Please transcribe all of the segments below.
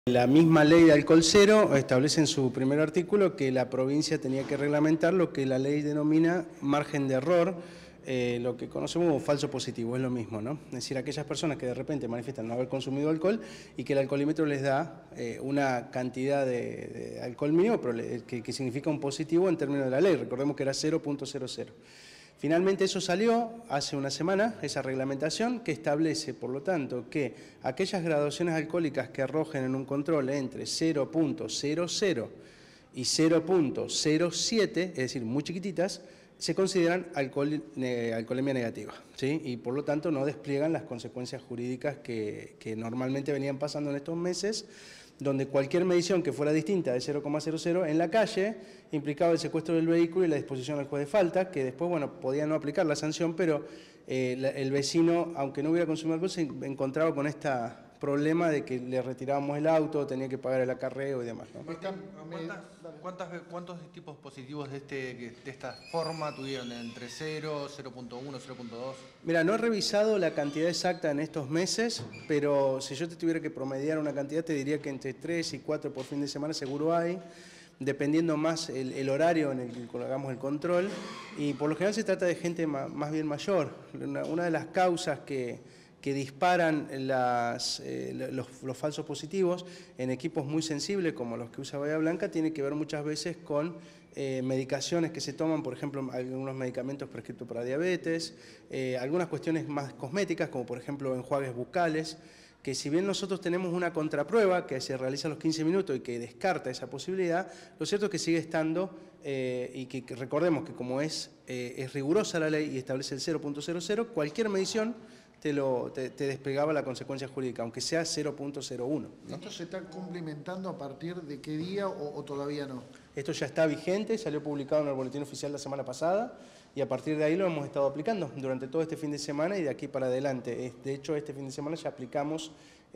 La misma ley de alcohol cero establece en su primer artículo que la provincia tenía que reglamentar lo que la ley denomina margen de error, lo que conocemos como falso positivo, es lo mismo, ¿no? Es decir, aquellas personas que de repente manifiestan no haber consumido alcohol y que el alcoholímetro les da una cantidad de alcohol mínimo, pero que significa un positivo en términos de la ley. Recordemos que era 0.00. Finalmente eso salió hace una semana, esa reglamentación que establece, por lo tanto, que aquellas graduaciones alcohólicas que arrojen en un control entre 0.00 y 0.07, es decir, muy chiquititas, se consideran alcoholemia negativa, ¿sí? Y por lo tanto no despliegan las consecuencias jurídicas que normalmente venían pasando en estos meses, donde cualquier medición que fuera distinta de 0,00 en la calle implicaba el secuestro del vehículo y la disposición al juez de falta, que después, bueno, podía no aplicar la sanción, pero el vecino, aunque no hubiera consumido alcohol, se encontraba con este problema de que le retirábamos el auto, tenía que pagar el acarreo y demás, ¿no? ¿Cuántos tipos positivos de esta forma tuvieron? ¿Entre 0, 0.1, 0.2? Mira, no he revisado la cantidad exacta en estos meses, pero si yo te tuviera que promediar una cantidad, te diría que entre 3 y 4 por fin de semana seguro hay, dependiendo más el horario en el que hagamos el control, y por lo general se trata de gente más bien mayor. Una de las causas que disparan los falsos positivos en equipos muy sensibles como los que usa Bahía Blanca tiene que ver muchas veces con medicaciones que se toman, por ejemplo, algunos medicamentos prescritos para diabetes, algunas cuestiones más cosméticas como por ejemplo enjuagues bucales, que si bien nosotros tenemos una contraprueba que se realiza a los 15 minutos y que descarta esa posibilidad, lo cierto es que sigue estando y que recordemos que como es rigurosa la ley y establece el 0.00, cualquier medición te despegaba la consecuencia jurídica, aunque sea 0.01, ¿no? ¿Esto se está cumplimentando a partir de qué día o todavía no? Esto ya está vigente, salió publicado en el Boletín Oficial la semana pasada y a partir de ahí lo hemos estado aplicando durante todo este fin de semana y de aquí para adelante. De hecho, este fin de semana ya aplicamos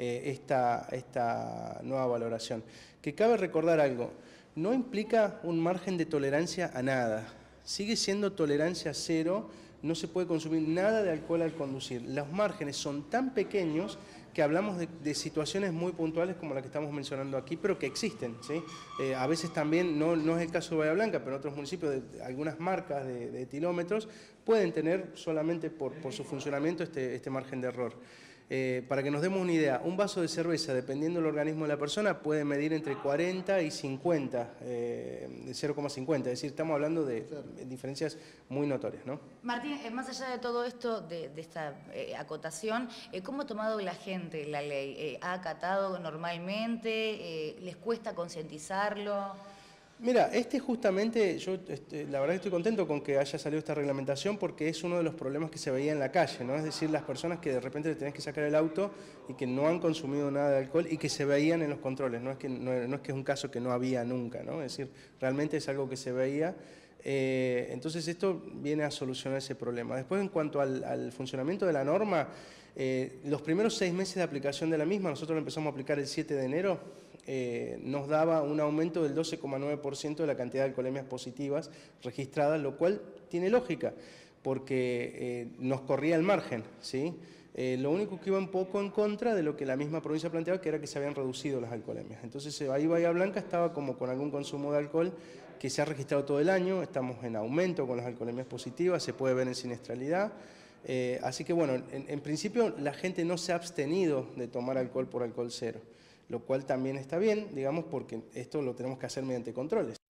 esta nueva valoración. Que cabe recordar algo, no implica un margen de tolerancia a nada, sigue siendo tolerancia cero. No se puede consumir nada de alcohol al conducir. Los márgenes son tan pequeños que hablamos de situaciones muy puntuales como la que estamos mencionando aquí, pero que existen, ¿sí? A veces también, no es el caso de Bahía Blanca, pero en otros municipios, algunas marcas de etilómetros pueden tener solamente por su funcionamiento este margen de error. Para que nos demos una idea, un vaso de cerveza, dependiendo del organismo de la persona, puede medir entre 40 y 50, de 0,50, es decir, estamos hablando de diferencias muy notorias, ¿no? Martín, más allá de todo esto, de esta acotación, ¿cómo ha tomado la gente la ley? ¿Ha acatado normalmente? ¿Les cuesta concientizarlo? Mira, justamente, yo la verdad que estoy contento con que haya salido esta reglamentación porque es uno de los problemas que se veía en la calle, ¿no? Es decir, las personas que de repente le tenés que sacar el auto y que no han consumido nada de alcohol y que se veían en los controles, no es que es un caso que no había nunca, ¿no? Es decir, realmente es algo que se veía. Entonces esto viene a solucionar ese problema. Después, en cuanto al funcionamiento de la norma, los primeros 6 meses de aplicación de la misma, nosotros lo empezamos a aplicar el 7 de enero, nos daba un aumento del 12,9% de la cantidad de alcoholemias positivas registradas, lo cual tiene lógica, porque nos corría el margen, ¿sí? Lo único que iba un poco en contra de lo que la misma provincia planteaba, que era que se habían reducido las alcoholemias. Entonces ahí Bahía Blanca estaba como con algún consumo de alcohol que se ha registrado todo el año, estamos en aumento con las alcoholemias positivas, se puede ver en siniestralidad. Así que bueno, en principio la gente no se ha abstenido de tomar alcohol por alcohol cero, lo cual también está bien, digamos, porque esto lo tenemos que hacer mediante controles.